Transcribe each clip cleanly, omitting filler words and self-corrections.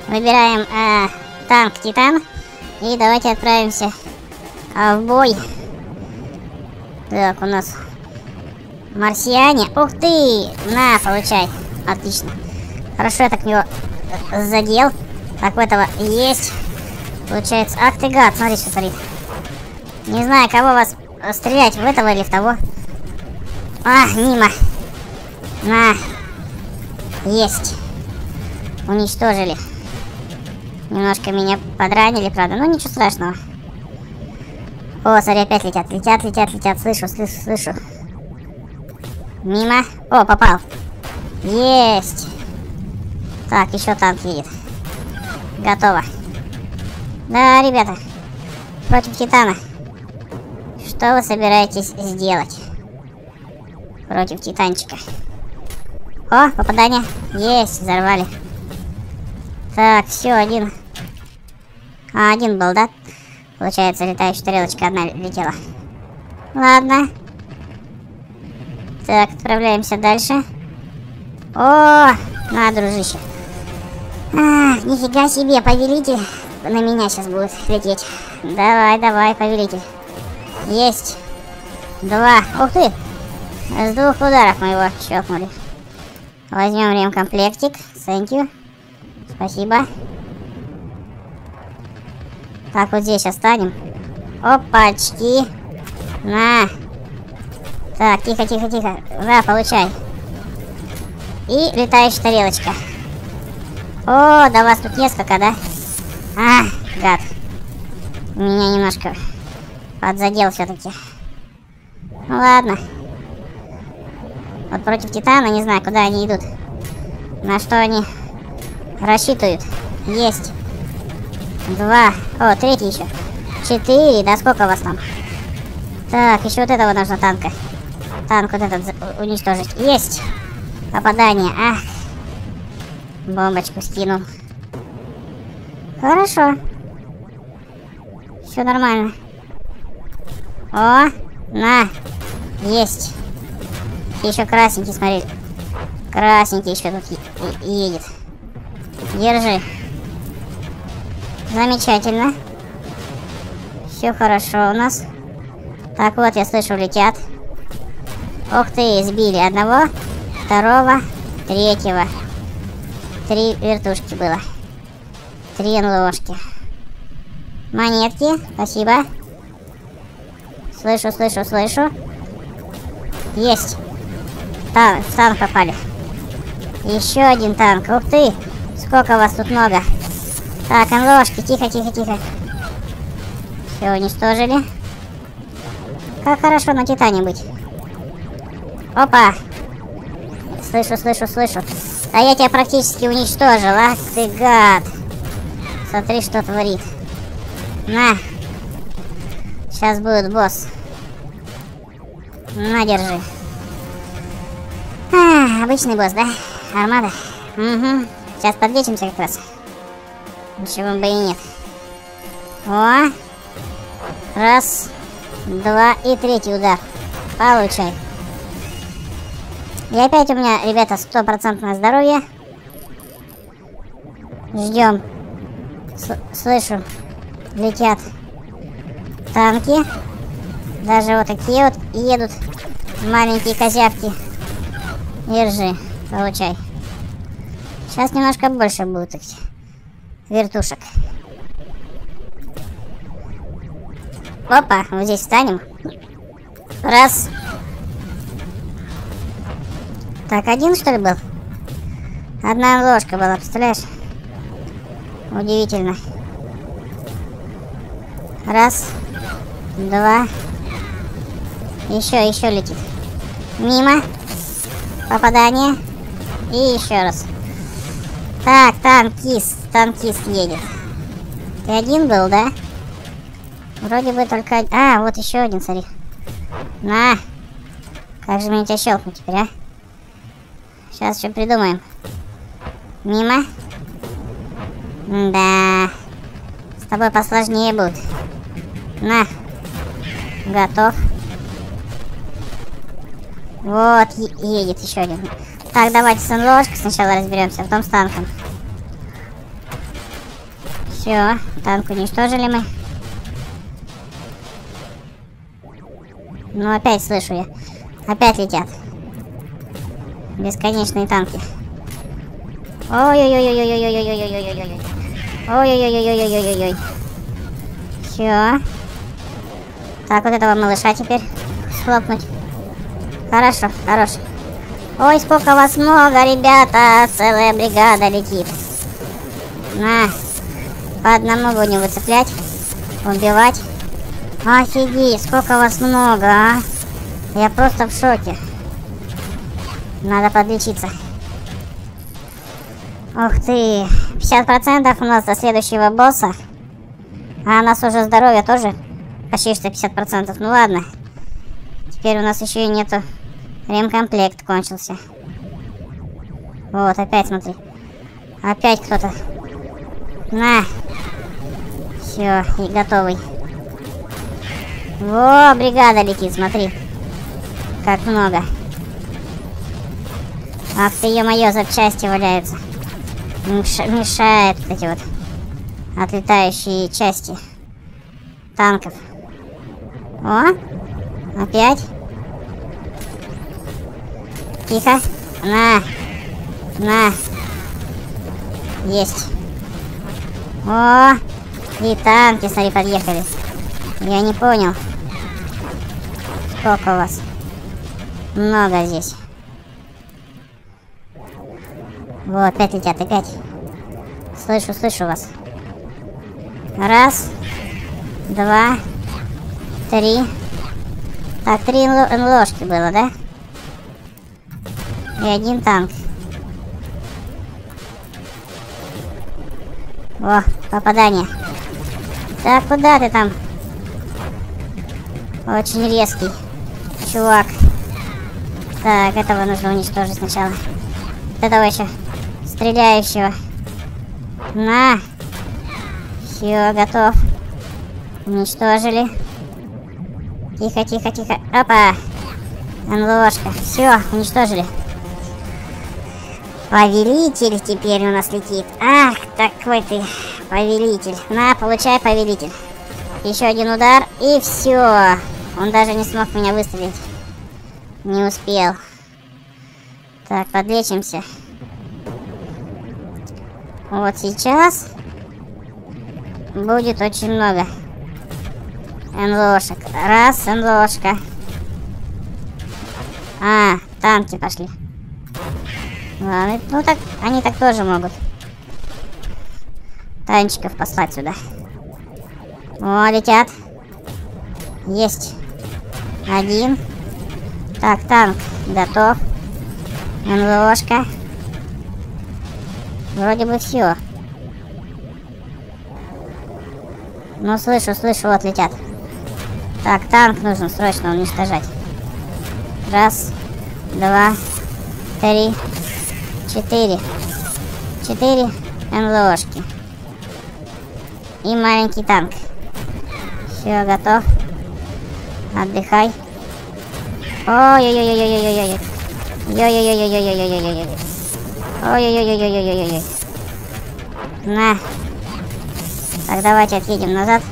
Выбираем танк Титан. И давайте отправимся в бой. Так, у нас марсиане. Ух ты! На, получай. Отлично. Хорошо, я так него задел. Так, у этого есть. Получается. Ах ты гад, смотри, что творит. Не знаю, кого вас стрелять, в этого или в того. Мимо. На. Есть. Уничтожили. Немножко меня подранили, правда. Ну, ничего страшного. О, смотри, опять летят. Летят. Слышу. Мимо. О, попал. Есть. Так, еще танк едет. Готово. Да, ребята. Против Титана. Что вы собираетесь сделать? Против Титанчика. О, попадание. Есть, взорвали. Так, все, один. Один был, да? Получается, летающая тарелочка одна летела. Ладно. Так, отправляемся дальше. О, на, дружище. Нифига себе, повелитель на меня сейчас будет лететь. Давай, повелитель. Есть. 2. Ух ты. С 2 ударов мы его щелкнули. Возьмем ремкомплектик. Thank you. Спасибо. Так, вот здесь останем. Опачки. На. Так, тихо. Да, получай. И летающая тарелочка. О, да вас тут несколько, да? Гад. Меня немножко подзадел все-таки. Ну ладно. Вот против Титана не знаю, куда они идут. На что они рассчитывают. Есть. 2. О, 3 еще. 4. Да сколько вас там? Так, еще вот этого нужно танка. Танк вот этот уничтожить. Есть. Попадание. Бомбочку скинул. Хорошо. Все нормально. О, на. Есть. Еще красненький, смотри. Красненький еще тут едет. Держи. Замечательно. Все хорошо у нас. Так, вот, я слышу, летят. Ух ты, сбили одного, второго, третьего. 3 вертушки было. 3 НЛОшки. Монетки, спасибо. Слышу. Есть. В танк попали. Еще один танк. Ух ты! Сколько вас тут много. Так, НЛОшки, тихо. Все уничтожили. Как хорошо на Титане быть. Опа! Слышу. А я тебя практически уничтожил, ах ты гад! Смотри, что творит. На! Сейчас будет босс. На, держи. Обычный босс, да? Армада? Угу. Сейчас подлечимся как раз. Ничего бы и нет. О! 1, 2 и 3 удар. Получай. И опять у меня, ребята, 100% здоровье. Ждем. Слышу. Летят танки. Даже вот такие вот едут. Маленькие козявки. Держи. Получай. Сейчас немножко больше будет этих вертушек. Опа, вот здесь встанем. 1. Так, 1 что ли был? Одна ложка была, представляешь? Удивительно. 1, 2. Еще летит. Мимо. Попадание. И еще раз. Так, танкист едет. Ты один был, да? Вроде бы только... вот еще один, смотри. На. Как же мне тебя щелкнуть теперь, а? Сейчас что придумаем. Мимо. Да. С тобой посложнее будет. На. Готов. Вот, едет еще один. Так, давайте с НЛОшкой сначала разберемся, а потом с танком. Все, танк уничтожили мы. Ну, опять слышу я. Опять летят. Бесконечные танки. Ой-ой-ой-ой-ой-ой-ой-ой-ой-ой-ой-ой-ой-ой. Ой-ой-ой-ой-ой-ой-ой-ой. Все. Так, вот этого малыша теперь схлопнуть. Хорошо, хорош. Ой, сколько вас много, ребята. Целая бригада летит. На. По одному будем выцеплять. Убивать. Офигеть, сколько вас много, а. Я просто в шоке. Надо подлечиться. Ух ты. 50% у нас до следующего босса. А у нас уже здоровье тоже почти что 50%. Ну ладно. Теперь у нас еще и нету. Ремкомплект кончился. Вот, опять смотри. Опять кто-то. На. Все, и готовый. Во, бригада летит, смотри. Как много. Ах ты, ё-моё, запчасти валяются. Мешают вот эти вот отлетающие части танков. О, опять. Тихо. На. На. Есть. О, и танки, смотри, подъехали. Я не понял. Сколько у вас? Много здесь. Вот, опять летят, опять. Слышу, слышу вас. Раз. Два. Три. Так, 3 ложки было, да? И 1 танк. О, попадание. Так, куда ты там? Очень резкий чувак. Так, этого нужно уничтожить сначала. Вот этого еще стреляющего. На. Все, готов. Уничтожили. Тихо, тихо, тихо. Опа. НЛОшка. Все, уничтожили. Повелитель теперь у нас летит. Ах, такой ты повелитель. На, получай, повелитель. Еще 1 удар, и все. Он даже не смог меня выстрелить. Не успел. Так, подлечимся. Вот сейчас будет очень много НЛОшек. Раз, НЛОшка. А, танки пошли. Ладно, ну так, они так тоже могут. Танчиков послать сюда. О, летят. Есть. 1. Так, танк готов. НЛОшка. Вроде бы все. Ну, слышу, слышу, вот летят. Так, танк нужно срочно уничтожать. Раз, 2, 3, 4. 4 НЛОшки. И маленький танк. Все, готов. Отдыхай. Ой-ой-ой-ой-ой-ой-ой-ой. Ой-ой-ой-ой-ой-ой-ой-ой-ой. Ой-ой-ой-ой-ой-ой-ой. На. Так, давайте отъедем назад.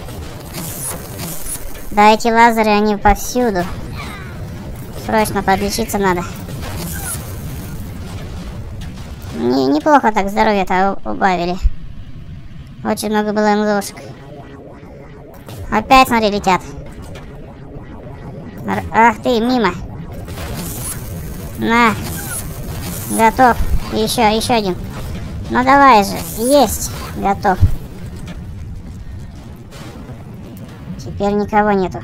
Да, эти лазеры, они повсюду. Срочно подлечиться надо. Неплохо так здоровье-то убавили. Очень много было НЛОшек. Опять, смотри, летят. Ах ты, мимо. На. Готов. Еще 1. Ну давай же. Есть. Готов. Теперь никого нету.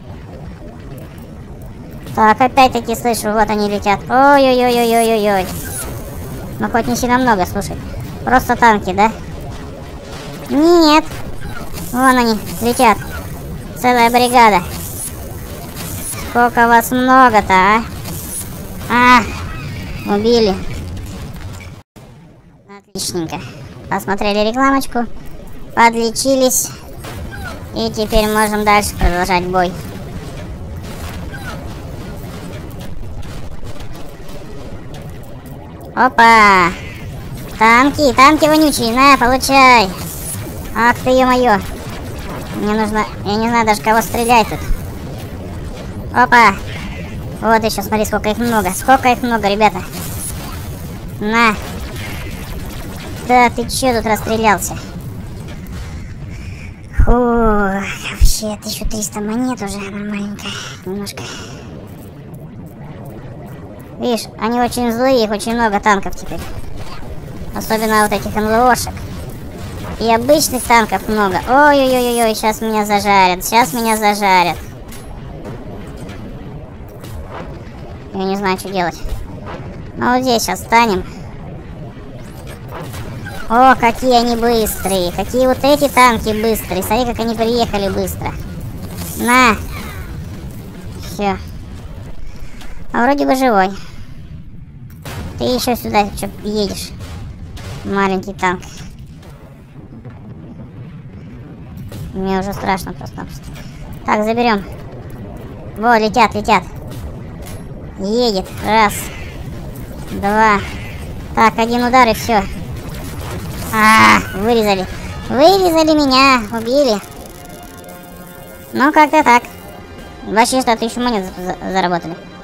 Так, опять-таки слышу, вот они летят. Ой-ой-ой-ой-ой-ой-ой. Ну хоть не сильно много, слушай. Просто танки, да? Нет. Вон они летят. Целая бригада. Сколько вас много-то, а? А, убили. Отличненько. Посмотрели рекламочку. Подлечились. И теперь можем дальше продолжать бой. Опа! Танки, танки вонючие, на, получай! Ах ты, ё-моё. Мне нужно... Я не знаю даже, кого стрелять тут. Опа. Вот еще, смотри, сколько их много. Сколько их много, ребята. На. Да, ты че тут расстрелялся? Фу, вообще 1300 монет уже нормальненько. Немножко. Видишь, они очень злые, их очень много танков теперь. Особенно вот этих НЛОшек. И обычных танков много. Ой-ой-ой-ой, сейчас меня зажарят. Сейчас меня зажарят. Я не знаю, что делать. А вот здесь сейчас встанем. О, какие они быстрые. Какие вот эти танки быстрые. Смотри, как они приехали быстро. На. Все. А вроде бы живой. Ты еще сюда что едешь? Маленький танк. Мне уже страшно просто-напросто. Так, заберем. Во, летят, летят. Едет. Раз. Два. Так, один удар и все. Вырезали. Вырезали меня. Убили. Ну, как-то так. Вообще, что 1000 монет заработали.